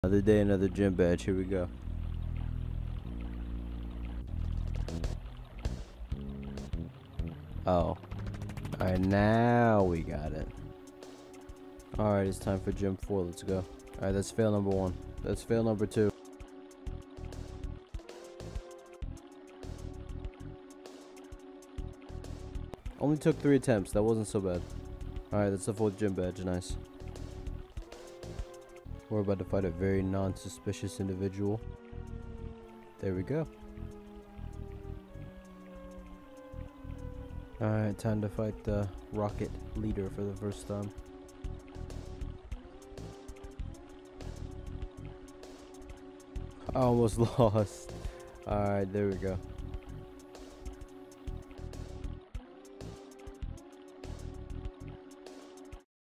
Another day, another gym badge. Here we go. Oh. Alright, now we got it. Alright, it's time for gym 4. Let's go. Alright, that's fail number 1. That's fail number 2. Only took 3 attempts. That wasn't so bad. Alright, that's the 4th gym badge. Nice. We're about to fight a very non-suspicious individual. There we go. Alright, time to fight the rocket leader for the first time. I almost lost. Alright, there we go.